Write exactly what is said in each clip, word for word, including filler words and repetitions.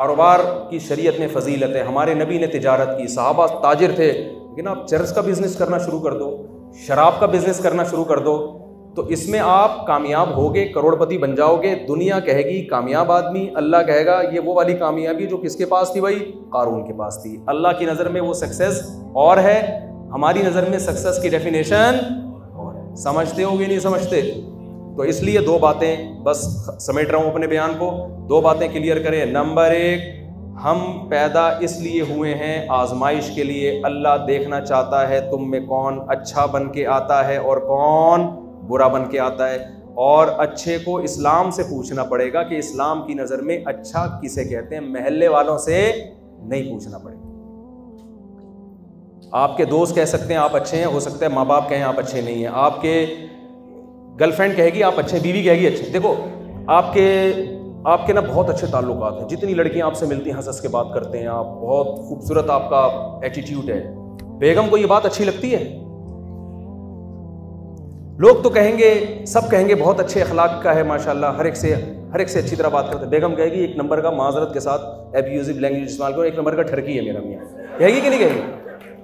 کاروبار کی شریعت میں فضیلت ہے، ہمارے نبی نے تجارت کی، صحابہ تاجر تھے، لیکن آپ چرس کا بزنس کرنا شروع کر دو، شراب کا بزنس کرنا شروع کر دو تو اس میں آپ کامیاب ہوگے، کروڑ پتی بن جاؤ گے، دنیا کہے گی کامیاب آدمی، اللہ کہے گا یہ وہ والی کامیابی جو کس کے پاس تھی بھائی؟ قارون کے پاس تھی۔ اللہ کی نظر میں وہ سکسیس اور ہے، ہماری نظر میں سکسیس کی ڈیفینیشن اور ہے۔ سمجھتے ہو گے نہیں سمجھتے؟ تو اس لیے دو باتیں بس سمیٹ رہا ہوں اپنے بیان کو، دو باتیں کلیئر کریں۔ نمبر ایک، ہم پیدا اس لیے ہوئے ہیں آزمائش کے لیے، اللہ دیکھنا چاہتا ہے تم میں کون اچھا بن کے آتا ہے اور کون برا بن کے آتا ہے، اور اچھے کو اسلام سے پوچھنا پڑے گا کہ اسلام کی نظر میں اچھا کسے کہتے ہیں، محلے والوں سے نہیں پوچھنا پڑے گا۔ آپ کے دوست کہہ سکتے ہیں آپ اچھے ہیں، ہو سکتا ہے ماں باپ کہیں آپ اچھے نہیں ہیں، آپ کے گرل فرینڈ کہے گی آپ اچھے، بیوی کہے گی اچھے۔ دیکھو آپ کے آپ کے نا بہت اچھے تعلقات ہیں، جتنی لڑکیاں آپ سے ملتی ہیں ہنس ہنس کے بات کرتے ہیں آپ، بہت خوبصورت آپ کا ایٹیٹیوڈ ہے، بیگم کو یہ بات اچھی لگتی ہے؟ لوگ تو کہیں گے، سب کہیں گے بہت اچھے اخلاق کا ہے ماشاءاللہ، ہر ایک سے ہر ایک سے اچھی طرح بات کرتے ہیں۔ بیگم کہے گی ایک نمبر کا معذرت کے ساتھ ایبیوزو لینگویج استعمال کرو، ایک نمبر کا ٹھرکی ہے میرا میاں، کہے گی کہ نہیں کہے گی؟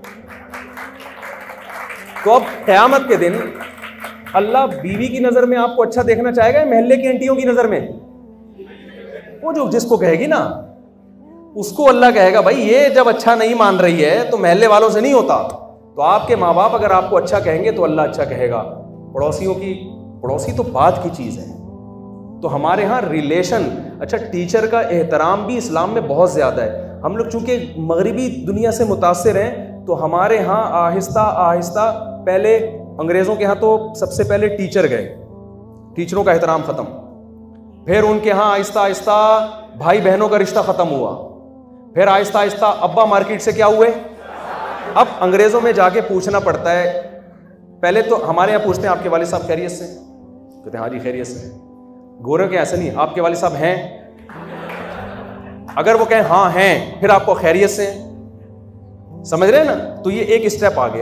تو اب قیامت کے دن اللہ بیوی کی نظر میں آپ کو اچھا دیکھنا چاہے گا، محلے کی انٹیوں کی نظر میں؟ وہ جو جس کو کہے گی نا اس کو اللہ کہے گا بھائی یہ جب اچھا نہیں مان رہی ہے تو محلے والوں سے نہیں ہوتا۔ تو آپ کے ماں باپ اگر آپ کو اچھا کہیں گے تو اللہ اچھا کہے گا۔ پڑوسیوں کی پڑوسی تو بعد کی چیز ہے۔ تو ہمارے ہاں ریلیشن، اچھا ٹیچر کا احترام بھی اسلام میں بہت زیادہ ہے۔ ہم لوگ چونکہ مغربی دنیا سے متاثر ہیں تو ہمارے ہاں آہستہ آہستہ، پہلے انگریزوں کے ہاں تو سب سے پہلے ٹیچر گئے، ٹیچروں کا احترام ختم، پھر ان کے ہاں آہستہ آہستہ بھائی بہنوں کا رشتہ ختم ہوا، پھر آہستہ آہستہ ابا مارکیٹ سے کیا ہوئے، اب انگریزوں میں جا کے پوچھنا پڑتا ہے۔ پہلے تو ہمارے یہاں پوچھتے ہیں آپ کے والد صاحب خیریت سے؟ کہتے ہیں ہاں جی خیریت سے۔ گورے کے ایسے نہیں، آپ کے والد صاحب ہیں؟ اگر وہ کہیں ہاں ہیں پھر آپ کو خیریت سے، سمجھ رہے ہیں نا؟ تو یہ ایک اسٹیپ آ گیا،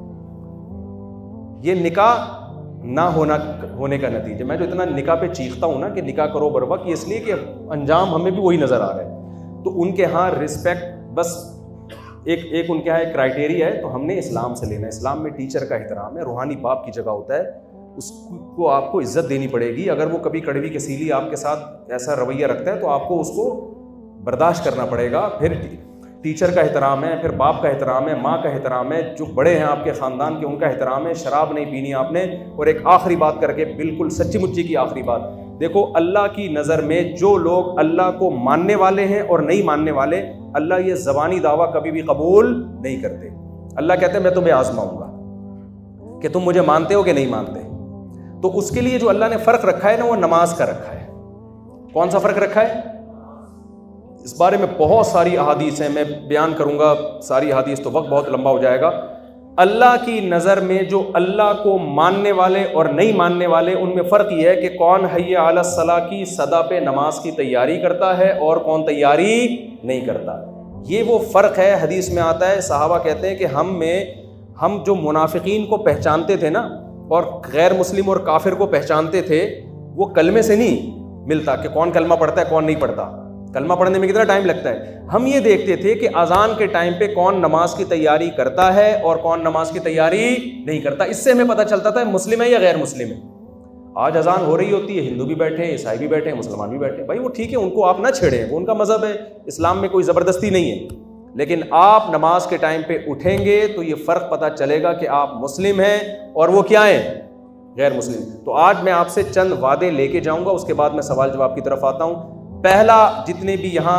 یہ نکاح نہ ہونا ہونے کا نتیجہ۔ میں جو اتنا نکاح پہ چیختا ہوں نا کہ نکاح کرو بر وقت، اس لیے کہ انجام ہمیں بھی وہی نظر آ رہا ہے۔ تو ان کے ہاں رسپیکٹ بس ایک ایک ان کے ہاں ایک کرائٹیریا ہے، تو ہم نے اسلام سے لینا ہے۔ اسلام میں ٹیچر کا احترام ہے، روحانی باپ کی جگہ ہوتا ہے، اس کو آپ کو عزت دینی پڑے گی۔ اگر وہ کبھی کڑوی کسیلی آپ کے ساتھ ایسا رویہ رکھتا ہے تو آپ کو اس کو برداشت کرنا پڑے گا۔ پھر ٹیچر کا احترام ہے، پھر باپ کا احترام ہے، ماں کا احترام ہے، جو بڑے ہیں آپ کے خاندان کے ان کا احترام ہے، شراب نہیں پینی آپ نے۔ اور ایک آخری بات کر کے، بالکل سچی مچی کی آخری بات، دیکھو اللہ کی نظر میں جو لوگ اللہ کو ماننے والے ہیں اور نہیں ماننے والے، اللہ یہ زبانی دعویٰ کبھی بھی قبول نہیں کرتے۔ اللہ کہتے ہیں میں تمہیں آزماؤں گا کہ تم مجھے مانتے ہو کہ نہیں مانتے۔ تو اس کے لیے جو اللہ نے فرق رکھا ہے نا، وہ نماز کا رکھا ہے۔ کون سا فرق رکھا ہے؟ اس بارے میں بہت ساری احادیث ہیں، میں بیان کروں گا ساری احادیث تو وقت بہت لمبا ہو جائے گا۔ اللہ کی نظر میں جو اللہ کو ماننے والے اور نہیں ماننے والے، ان میں فرق یہ ہے کہ کون حی علی الصلاۃ کی صدا پہ نماز کی تیاری کرتا ہے اور کون تیاری نہیں کرتا۔ یہ وہ فرق ہے، حدیث میں آتا ہے، صحابہ کہتے ہیں کہ ہم میں ہم جو منافقین کو پہچانتے تھے نا اور غیر مسلم اور کافر کو پہچانتے تھے، وہ کلمے سے نہیں ملتا کہ کون کلمہ پڑھتا ہے کون نہیں پڑھتا، کلمہ پڑھنے میں کتنا ٹائم لگتا ہے۔ ہم یہ دیکھتے تھے کہ اذان کے ٹائم پہ کون نماز کی تیاری کرتا ہے اور کون نماز کی تیاری نہیں کرتا، اس سے ہمیں پتہ چلتا تھا مسلم ہے یا غیر مسلم ہے۔ آج اذان ہو رہی ہوتی ہے، ہندو بھی بیٹھے ہیں، عیسائی بھی بیٹھے ہیں، مسلمان بھی بیٹھے ہیں، بھائی وہ ٹھیک ہے، ان کو آپ نہ چھیڑیں، وہ ان کا مذہب ہے، اسلام میں کوئی زبردستی نہیں ہے۔ لیکن آپ نماز کے ٹائم پہ اٹھیں گے تو یہ فرق پتہ چلے گا کہ آپ مسلم ہیں اور وہ کیا ہیں، غیر مسلم۔ تو آج میں آپ سے چند وعدے لے کے جاؤں گا، اس کے بعد میں سوال جواب کی طرف آتا ہوں۔ پہلا، جتنے بھی یہاں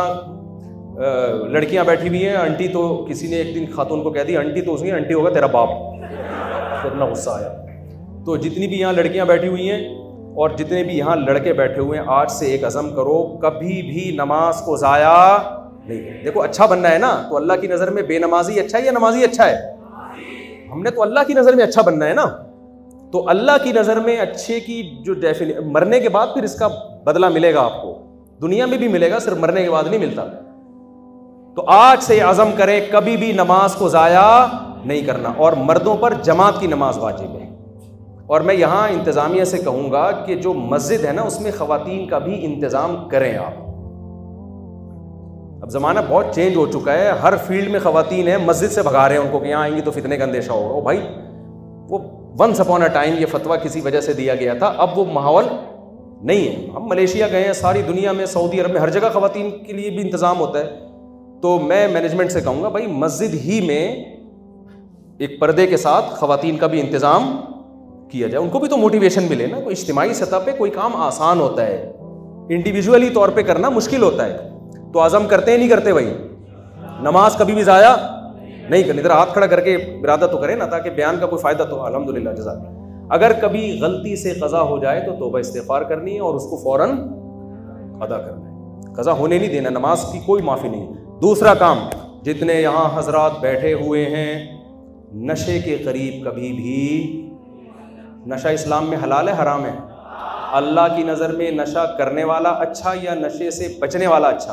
لڑکیاں بیٹھی ہوئی ہیں، آنٹی تو کسی نے ایک دن خاتون کو کہہ دی آنٹی، تو اس کی آنٹی ہوگا تیرا باپ، اتنا غصہ آیا۔ تو جتنی بھی یہاں لڑکیاں بیٹھی ہوئی ہیں اور جتنے بھی یہاں لڑکے بیٹھے ہوئے ہیں، آج سے ایک عزم کرو، کبھی بھی نماز کو ضائع نہیں کریں۔ دیکھو اچھا بننا ہے نا، تو اللہ کی نظر میں بے نمازی اچھا ہے یا نمازی اچھا ہے؟ ہم نے تو اللہ کی نظر میں اچھا بننا ہے نا۔ تو اللہ کی نظر میں اچھے کی جو ڈیفینیشن، مرنے کے بعد پھر اس کا بدلہ ملے گا آپ کو، دنیا میں بھی ملے گا، صرف مرنے کے بعد نہیں ملتا۔ تو آج سے عزم کریں کبھی بھی نماز کو ضائع نہیں کرنا، اور مردوں پر جماعت کی نماز واجب ہے۔ اور میں یہاں انتظامیہ سے کہوں گا کہ جو مسجد ہے نا، اس میں خواتین کا بھی انتظام کریں آپ، اب زمانہ بہت چینج ہو چکا ہے, ہر فیلڈ میں خواتین ہیں, مسجد سے بھگا رہے ہیں ان کو کہ یہاں آئیں گی تو فتنے کا اندیشہ ہوگا. او بھائی, وہ ونس اپون اے ٹائم یہ فتویٰ کسی وجہ سے دیا گیا تھا, اب وہ ماحول نہیں ہے. ہم ملیشیا گئے ہیں, ساری دنیا میں, سعودی عرب میں ہر جگہ خواتین کے لیے بھی انتظام ہوتا ہے. تو میں مینجمنٹ سے کہوں گا بھائی مسجد ہی میں ایک پردے کے ساتھ خواتین کا بھی انتظام کیا جائے, ان کو بھی تو موٹیویشن ملے نا. کوئی اجتماعی سطح پہ کوئی کام آسان ہوتا ہے, انڈیویجولی طور پہ کرنا مشکل ہوتا ہے. تو عزم کرتے ہیں نہیں کرتے بھائی, نماز کبھی بھی ضائع نہیں کرنی. ادھر ہاتھ کھڑا کر کے ارادہ تو کرے نا, تاکہ بیان کا کوئی فائدہ تو الحمدللہ جزاک. اگر کبھی غلطی سے قضا ہو جائے تو توبہ استغفار کرنی ہے اور اس کو فوراً ادا کرنا ہے, قضا ہونے نہیں دینا. نماز کی کوئی معافی نہیں. دوسرا کام, جتنے یہاں حضرات بیٹھے ہوئے ہیں, نشے کے قریب کبھی بھی. نشہ اسلام میں حلال ہے حرام ہے؟ اللہ کی نظر میں نشہ کرنے والا اچھا یا نشے سے بچنے والا اچھا؟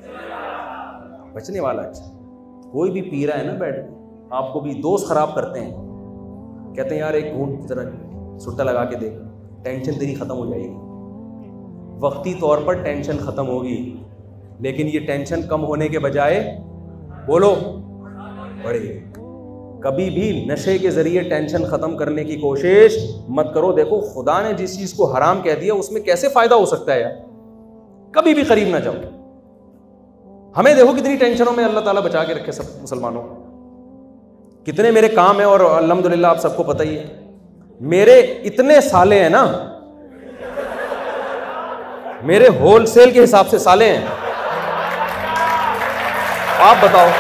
بچنے والا اچھا. کوئی بھی پی رہا ہے نا بیٹھ کے, آپ کو بھی دوست خراب کرتے ہیں, کہتے ہیں یار ایک گھونٹ ذرا سٹا لگا کے دیکھ, ٹینشن تیری ختم ہو جائے گی. وقتی طور پر ٹینشن ختم ہوگی, لیکن یہ ٹینشن کم ہونے کے بجائے بولو بڑھے گی. کبھی بھی نشے کے ذریعے ٹینشن ختم کرنے کی کوشش مت کرو. دیکھو خدا نے جس چیز کو حرام کہہ دیا اس میں کیسے فائدہ ہو سکتا ہے یار. کبھی بھی قریب نہ جاؤ. ہمیں دیکھو کتنی ٹینشنوں میں اللہ تعالیٰ بچا کے رکھے سب مسلمانوں. کتنے میرے کام ہیں اور الحمدللہ آپ سب کو پتہ ہی ہے, میرے اتنے سالے ہیں نا, میرے ہول سیل کے حساب سے سالے ہیں. آپ بتاؤ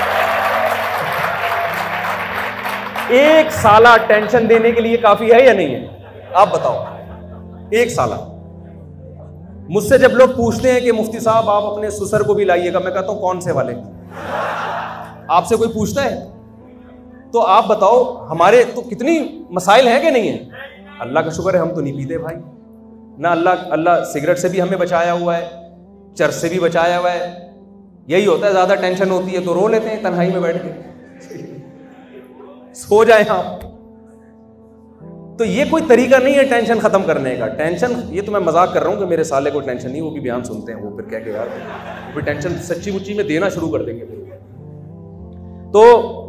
ایک سالہ ٹینشن دینے کے لیے کافی ہے یا نہیں ہے؟ آپ بتاؤ ایک سالہ. مجھ سے جب لوگ پوچھتے ہیں کہ مفتی صاحب آپ اپنے سسر کو بھی لائیے گا, میں کہتا ہوں کون سے والے؟ آپ سے کوئی پوچھتا ہے؟ تو آپ بتاؤ ہمارے تو کتنی مسائل ہیں کہ نہیں ہیں. اللہ کا شکر ہے ہم تو نہیں پیتے بھائی نہ. اللہ اللہ سگریٹ سے بھی ہمیں بچایا ہوا ہے, چرس سے بھی بچایا ہوا ہے. یہی ہوتا ہے زیادہ ٹینشن ہوتی ہے تو رو لیتے ہیں تنہائی میں بیٹھ کے, سو جائیں آپ. تو یہ کوئی طریقہ نہیں ہے ٹینشن ختم کرنے کا. ٹینشن, یہ تو میں مذاق کر رہا ہوں کہ میرے سالے کو ٹینشن نہیں, وہ بھی بیان سنتے ہیں, وہ پھر کہہ کے یار پھر ٹینشن سچی مچی میں دینا شروع کر دیں گے. تو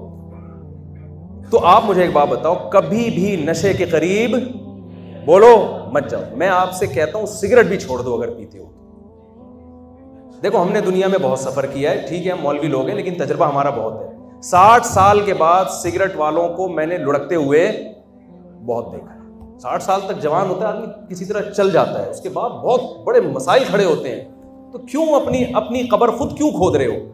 تو آپ مجھے ایک بات بتاؤ, کبھی بھی نشے کے قریب بولو مت جاؤ. میں آپ سے کہتا ہوں سگریٹ بھی چھوڑ دو اگر پیتے ہو. دیکھو ہم نے دنیا میں بہت سفر کیا ہے, ٹھیک ہے ہم مولوی لوگ ہیں, لیکن تجربہ ہمارا بہت ہے. ساٹھ سال کے بعد سگریٹ والوں کو میں نے لڑکتے ہوئے بہت دیکھا ہے. ساٹھ سال تک جوان ہوتا ہے آدمی, کسی طرح چل جاتا ہے, اس کے بعد بہت بڑے مسائل کھڑے ہوتے ہیں. تو کیوں اپنی اپنی قبر خود کیوں کھود رہے ہو؟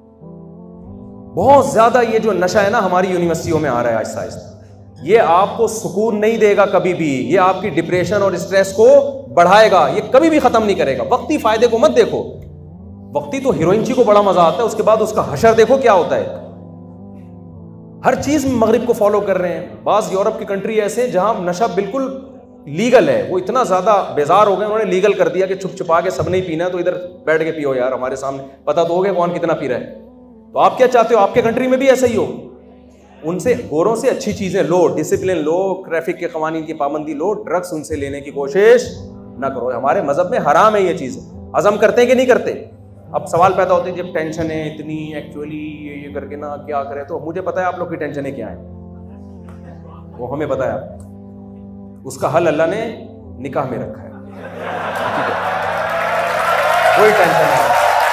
بہت زیادہ یہ جو نشہ ہے نا ہماری یونیورسٹیوں میں آ رہا ہے آہستہ آہستہ, یہ آپ کو سکون نہیں دے گا کبھی بھی. یہ آپ کی ڈپریشن اور اسٹریس کو بڑھائے گا, یہ کبھی بھی ختم نہیں کرے گا. وقتی فائدے کو مت دیکھو. وقتی تو ہیروئنچی کو بڑا مزہ آتا ہے, اس کے بعد اس کا حشر دیکھو کیا ہوتا ہے. ہر چیز میں مغرب کو فالو کر رہے ہیں. بعض یورپ کی کنٹری ایسے ہیں جہاں نشہ بالکل لیگل ہے, وہ اتنا زیادہ بیزار ہو گئے انہوں نے لیگل کر دیا کہ چھپ چھپا کے سب نہیں پینا, تو ادھر بیٹھ کے پیو یار ہمارے سامنے, پتہ تو ہو گیا کون کتنا پی رہا ہے. تو آپ کیا چاہتے ہو آپ کے کنٹری میں بھی ایسا ہی ہو؟ ان سے گوروں سے اچھی چیزیں لو, ڈسپلن لو, ٹریفک کے قوانین کی پابندی لو, ڈرگس ان سے لینے کی کوشش نہ کرو. ہمارے مذہب میں حرام ہے یہ چیز. عزم کرتے ہیں کہ نہیں کرتے؟ اب سوال پیدا ہوتے ہیں جب ٹینشن ہے اتنی ایکچولی یہ یہ کر کے نا کیا کرے. تو مجھے پتا ہے آپ لوگ کی ٹینشنیں کیا ہیں, وہ ہمیں پتا ہے. اس کا حل اللہ نے نکاح میں رکھا ہے. کوئی ٹینشن نہیں,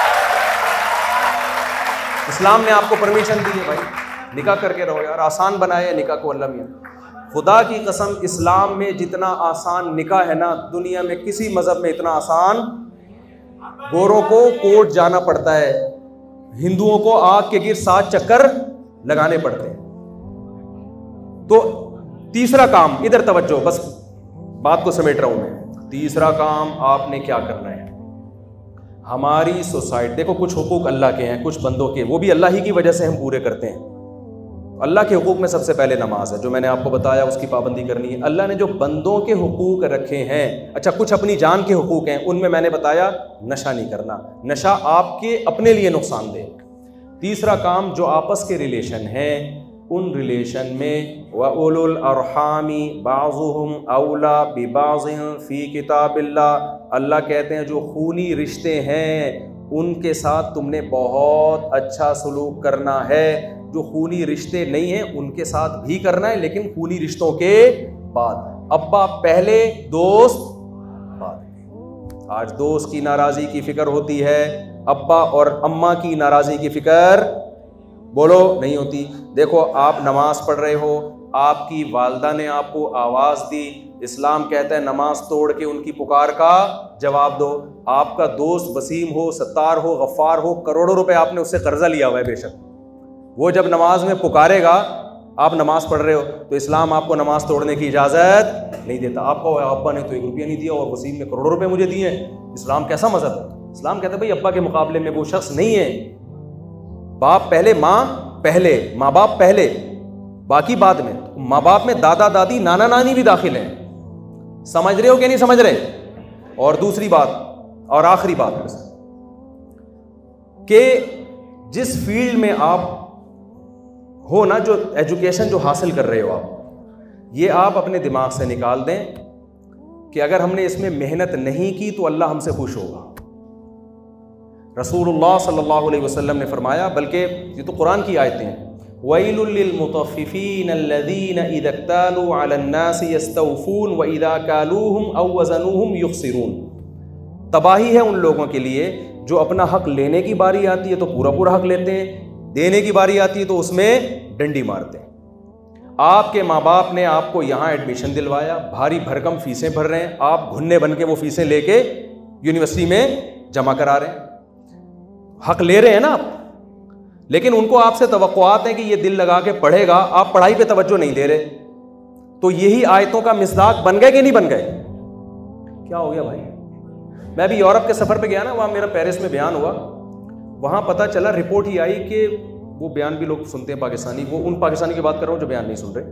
اسلام نے آپ کو پرمیشن دی ہے بھائی نکاح کر کے رہو یار. آسان بنایا ہے نکاح کو اللہ میاں. خدا کی قسم اسلام میں جتنا آسان نکاح ہے نا, دنیا میں کسی مذہب میں اتنا آسان. گوروں کو کورٹ جانا پڑتا ہے, ہندوؤں کو آگ کے گر سات چکر لگانے پڑتے ہیں. تو تیسرا کام, ادھر توجہ, بس بات کو سمیٹ رہا ہوں میں. تیسرا کام آپ نے کیا کرنا ہے. ہماری سوسائٹی دیکھو, کچھ حقوق اللہ کے ہیں کچھ بندوں کے, وہ بھی اللہ ہی کی وجہ سے ہم پورے کرتے ہیں. اللہ کے حقوق میں سب سے پہلے نماز ہے, جو میں نے آپ کو بتایا اس کی پابندی کرنی ہے. اللہ نے جو بندوں کے حقوق رکھے ہیں, اچھا کچھ اپنی جان کے حقوق ہیں, ان میں میں نے بتایا نشہ نہیں کرنا. نشہ آپ کے اپنے لیے نقصان دہ. تیسرا کام جو آپس کے ریلیشن ہیں, ان ریلیشن میں وَأُولُو الْأَرْحَامِ بَعْضُهُمْ أَوْلَى بِبَعْضٍ فِي كِتَابِ اللَّهِ, اللہ کہتے ہیں جو خونی رشتے ہیں ان کے ساتھ تم نے بہت اچھا سلوک کرنا ہے. جو خونی رشتے نہیں ہیں ان کے ساتھ بھی کرنا ہے, لیکن خونی رشتوں کے بعد. ابا پہلے, دوست بعد. آج دوست کی ناراضی کی فکر ہوتی ہے, ابا اور اماں کی ناراضی کی فکر بولو نہیں ہوتی. دیکھو آپ نماز پڑھ رہے ہو, آپ کی والدہ نے آپ کو آواز دی, اسلام کہتا ہے نماز توڑ کے ان کی پکار کا جواب دو. آپ کا دوست وسیم ہو, ستار ہو, غفار ہو, کروڑوں روپے آپ نے اس سے قرضہ لیا ہوا ہے بے شک, وہ جب نماز میں پکارے گا, آپ نماز پڑھ رہے ہو تو اسلام آپ کو نماز توڑنے کی اجازت نہیں دیتا. آپ کو ابا نے تو ایک روپیہ نہیں دیا اور وسیم نے کروڑوں روپے مجھے دیے ہیں, اسلام کیسا مذہب ہے؟ اسلام کہتا ہے بھائی ابا کے مقابلے میں وہ شخص نہیں ہے. باپ پہلے, ماں پہلے, ماں باپ پہلے, باقی بعد میں. ماں باپ میں دادا دادی نانا نانی بھی داخل ہیں. سمجھ رہے ہو کہ نہیں سمجھ رہے؟ اور دوسری بات اور آخری بات کہ جس فیلڈ میں آپ ہو نا, جو ایجوکیشن جو حاصل کر رہے ہو آپ, یہ آپ اپنے دماغ سے نکال دیں کہ اگر ہم نے اس میں محنت نہیں کی تو اللہ ہم سے خوش ہوگا. رسول اللہ صلی اللہ علیہ وسلم نے فرمایا, بلکہ یہ تو قرآن کی آیتیں ہیں, وَيْلٌ لِّلْمُطَفِّفِينَ الَّذِينَ إِذَا اكْتَالُوا عَلَى النَّاسِ يَسْتَوْفُونَ وَإِذَا كَالُوهُمْ أَوْ وَزَنُوهُمْ يُخْسِرُونَ. تباہی ہے ان لوگوں کے لیے جو اپنا حق لینے کی باری آتی ہے تو پورا پورا حق لیتے ہیں, دینے کی باری آتی ہے تو اس میں ڈنڈی مارتے ہیں. آپ کے ماں باپ نے آپ کو یہاں ایڈمیشن دلوایا, بھاری بھرکم فیسیں بھر رہے ہیں, آپ گھنے بن کے وہ فیسیں لے کے یونیورسٹی میں جمع کرا رہے ہیں, حق لے رہے ہیں نا آپ, لیکن ان کو آپ سے توقعات ہیں کہ یہ دل لگا کے پڑھے گا, آپ پڑھائی پہ توجہ نہیں دے رہے. تو یہی آیتوں کا مصداق بن گئے کہ نہیں بن گئے؟ کیا ہو گیا بھائی؟ میں بھی یورپ کے سفر پہ گیا نا, وہاں میرا پیرس میں بیان ہوا, وہاں پتہ چلا رپورٹ ہی آئی کہ وہ بیان بھی لوگ سنتے ہیں پاکستانی, وہ ان پاکستانی کی بات کر رہا ہوں جو بیان نہیں سن رہے,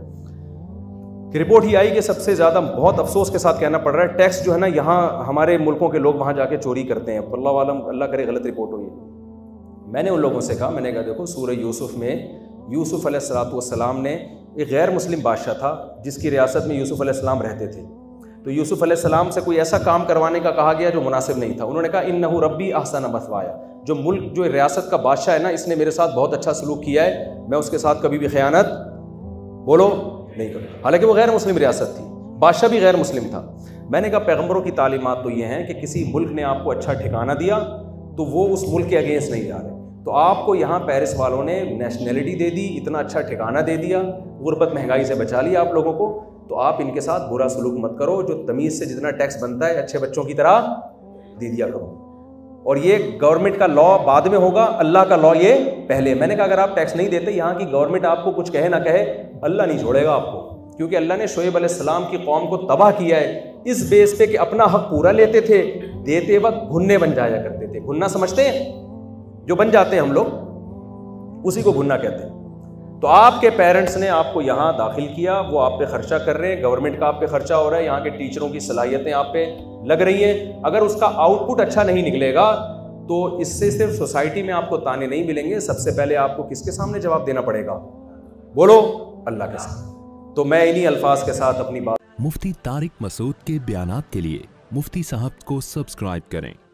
کہ رپورٹ ہی آئی کہ سب سے زیادہ بہت افسوس کے ساتھ کہنا پڑ رہا ہے ٹیکس جو ہے نا یہاں ہمارے ملکوں کے لوگ وہاں جا کے چوری کرتے ہیں. اللہ عالم, اللہ کرے غلط رپورٹ ہوئی. میں نے ان لوگوں سے کہا, میں نے کہا دیکھو سورہ یوسف میں یوسف علیہ الصلوۃ والسلام نے, ایک غیر مسلم بادشاہ تھا جس کی ریاست میں یوسف علیہ السلام رہتے تھے, تو یوسف علیہ السلام سے کوئی ایسا کام کروانے کا کہا گیا جو مناسب نہیں تھا. انہوں نے کہا انہ ربی احسن مثوایا, جو ملک جو ریاست کا بادشاہ ہے نا اس نے میرے ساتھ بہت اچھا سلوک کیا ہے, میں اس کے ساتھ کبھی بھی خیانت بولو نہیں کروں. حالانکہ وہ غیر مسلم ریاست تھی, بادشاہ بھی غیر مسلم تھا. میں نے کہا پیغمبروں کی تعلیمات تو یہ ہیں کہ کسی ملک نے آپ کو اچھا ٹھکانہ دیا تو وہ اس ملک کے اگینسٹ نہیں جا رہے. تو آپ کو یہاں پیرس والوں نے نیشنلٹی دے دی, اتنا اچھا ٹھکانہ دے دیا, غربت مہنگائی سے بچا لیا آپ لوگوں کو, تو آپ ان کے ساتھ برا سلوک مت کرو. جو تمیز سے جتنا ٹیکس بنتا ہے اچھے بچوں کی طرح دے دیا کرو. اور یہ گورنمنٹ کا لا بعد میں ہوگا, اللہ کا لا یہ پہلے. میں نے کہا اگر آپ ٹیکس نہیں دیتے, یہاں کی گورنمنٹ آپ کو کچھ کہے نہ کہے, اللہ نہیں چھوڑے گا آپ کو, کیونکہ اللہ نے شعیب علیہ السلام کی قوم کو تباہ کیا ہے اس بیس پہ کہ اپنا حق پورا لیتے تھے, دیتے وقت گھنے بن جایا کرتے تھے. گھنا سمجھتے ہیں جو بن جاتے ہیں ہم لوگ, اسی کو گھنا کہتے ہیں. تو آپ کے پیرنٹس نے آپ کو یہاں داخل کیا, وہ آپ پہ خرچہ کر رہے ہیں, گورنمنٹ کا آپ پہ خرچہ ہو رہا ہے, یہاں کے ٹیچروں کی صلاحیتیں آپ پہ لگ رہی ہیں. اگر اس کا آؤٹ پٹ اچھا نہیں نکلے گا تو اس سے صرف سوسائٹی میں آپ کو تانے نہیں ملیں گے, سب سے پہلے آپ کو کس کے سامنے جواب دینا پڑے گا؟ بولو, اللہ کے سامنے. تو میں انہی الفاظ کے ساتھ اپنی بات. مفتی طارق مسعود کے بیانات کے لیے مفتی صاحب کو سبسکرائب کریں.